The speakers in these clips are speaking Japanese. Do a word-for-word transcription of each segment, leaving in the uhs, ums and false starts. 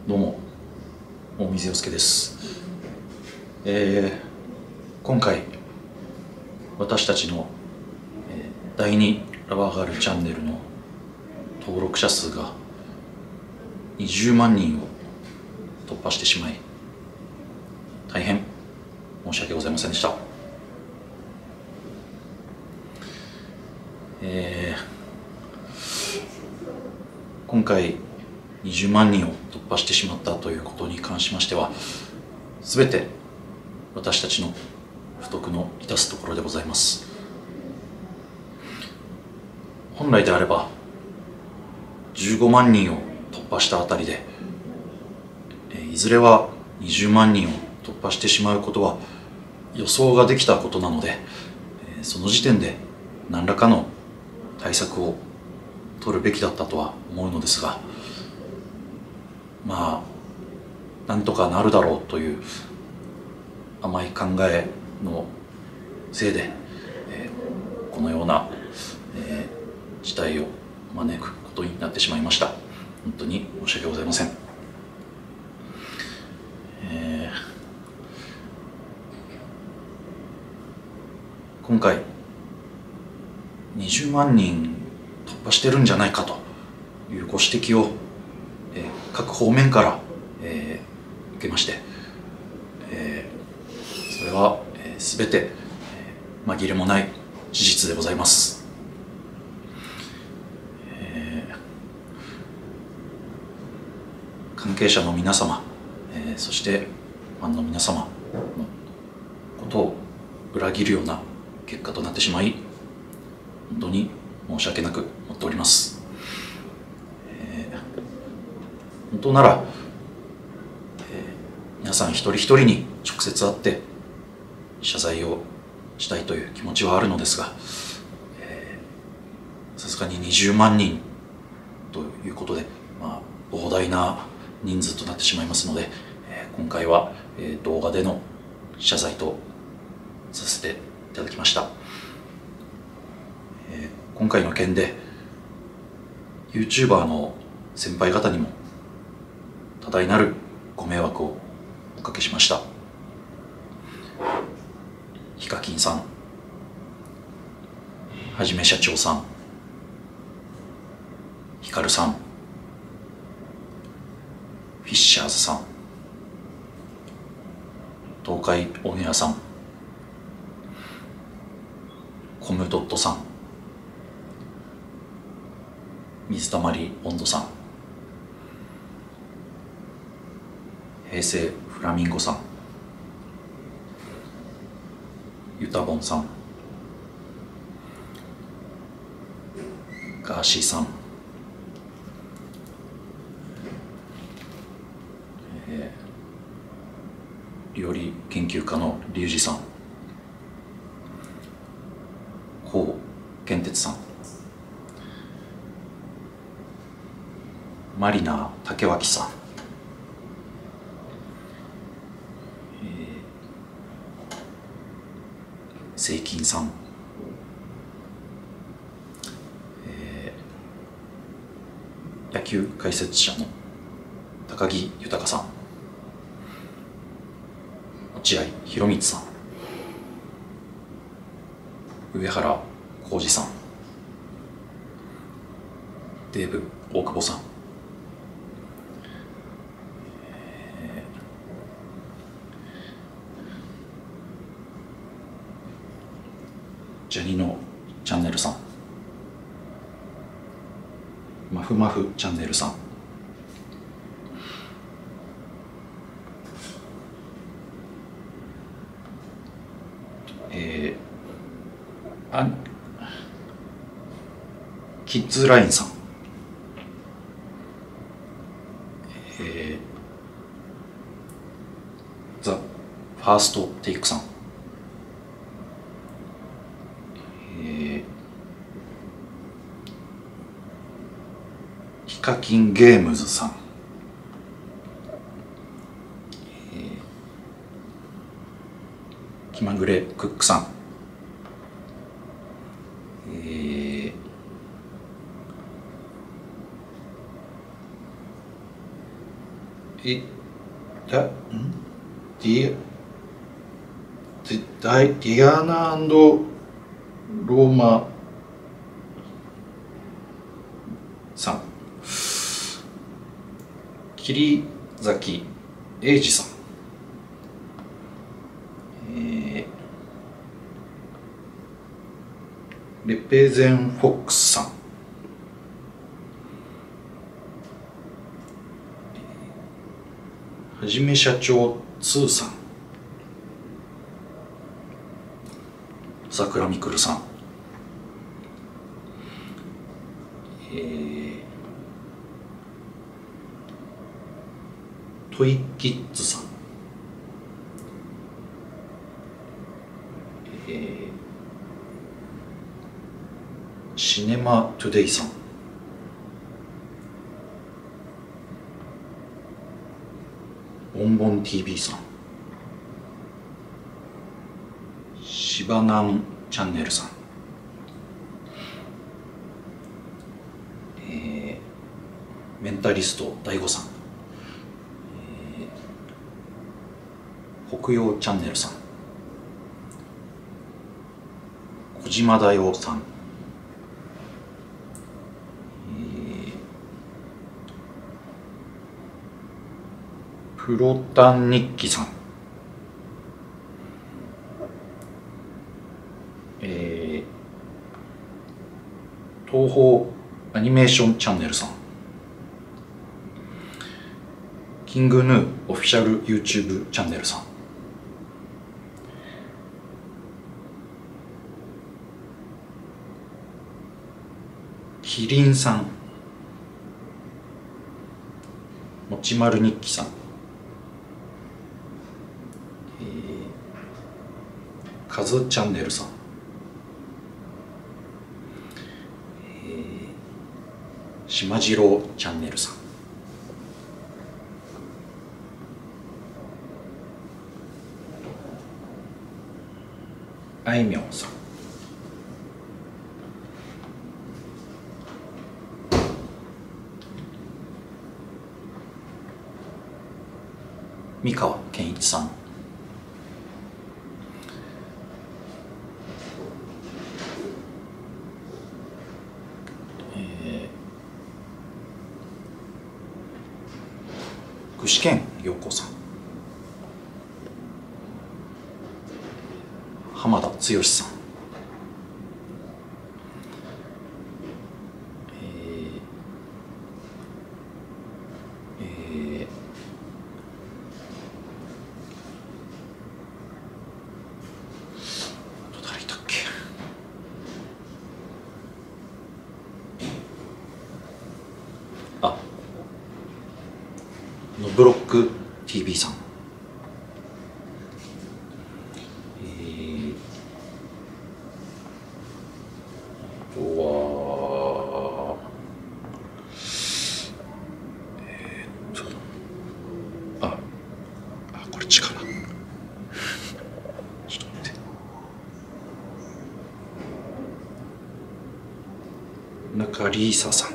どうも、大水洋介です。えー、今回、私たちの、えー、だいにラバーガールチャンネルの登録者数がにじゅうまんにんを突破してしまい、大変申し訳ございませんでした。えー、今回にじゅうまんにんを突破してしまったということに関しましては、すべて私たちの不徳の致すところでございます。本来であればじゅうごまんにんを突破したあたりで、いずれはにじゅうまんにんを突破してしまうことは予想ができたことなので、その時点で何らかの対策を取るべきだったとは思うのですが、まあなんとかなるだろうという甘い考えのせいで、えー、このような、えー、事態を招くことになってしまいました。本当に申し訳ございません。えー、今回にじゅうまんにん突破してるんじゃないかというご指摘を、えー、各方面から、えー、受けまして、えー、それは、えー、全て、えー、紛れもない事実でございます。えー、関係者の皆様、えー、そしてファンの皆様のことを裏切るような結果となってしまい、本当に申し訳なく思っております。えー、本当なら、えー、皆さん一人一人に直接会って謝罪をしたいという気持ちはあるのですが、さすがににじゅうまんにんということで、まあ、膨大な人数となってしまいますので、えー、今回は、えー、動画での謝罪とさせていただきました。えー、今回の件で YouTuber の先輩方にも多大なるご迷惑をおかけしました。ヒカキンさん、はじめ社長さん、ヒカルさん、フィッシャーズさん、東海オンエアさん、コムドットさん、水溜りボンドさん、平成フラミンゴさん、ユタボンさん、ガーシーさん、えー、料理研究家のリュウジさん、コウケンテツさん、マリナー竹脇さん、セイキンさん、えー、野球解説者の高木豊さん、落合博満さん、上原浩二さん、デーブ大久保さん、えー、ジャニのチャンネルさん、マフマフチャンネルさん、えー、あキッズラインさん、えー、ザ・ファーストテイクさん、えー、ヒカキンゲームズさん、えー、気まぐれクックさん、えー、 いだんディディディアナ&ローマさん、桐崎英二さん、えー、レペゼンフォックスさん、はじめ社長ツーさん、桜みくるさん、えー、トイキッズさん、えー、シネマトゥデイさん、ボンボン ティービー さん、しばなんチャンネルさん、えー、メンタリスト大悟さん、えー、北洋チャンネルさん、小島大夫さん、えー、プロタン日記さん、えー、東宝アニメーションチャンネルさん、キングヌーオフィシャル YouTube チャンネルさん、キリンさん、もちまる日記さん、えー、カズチャンネルさん、えー、しまじろうチャンネルさん、あいみょんさん、三河健一さん、えー、具志堅陽子さん、浜田剛さん、えーえー、あと誰いたっけ、あ、ノブロック ティービー さん、えー、あとはえー、っとああこれ違うな、ちょっと待って、中里依紗さん、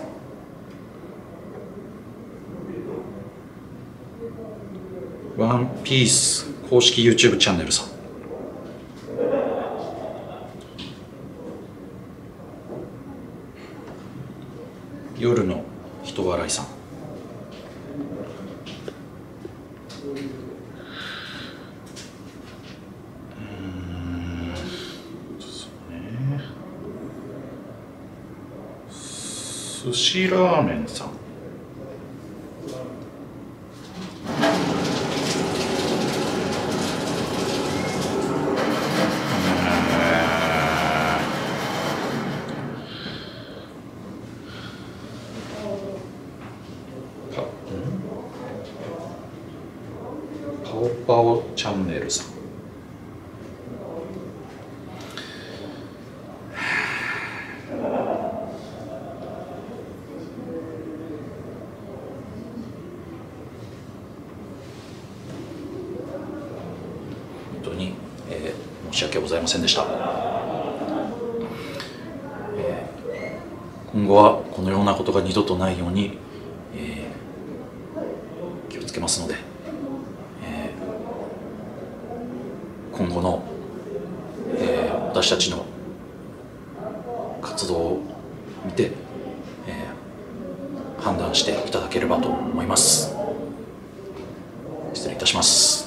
ワンピース公式 YouTube チャンネルさん、夜の人笑いさん、うんそうね、寿司ラーメンさん、パオパオチャンネルさん、本当に、えー、申し訳ございませんでした。えー、今後はこのようなことが二度とないように、えー、気をつけけますので、えー、今後の、えー、私たちの活動を見て、えー、判断していただければと思います。失礼いたします。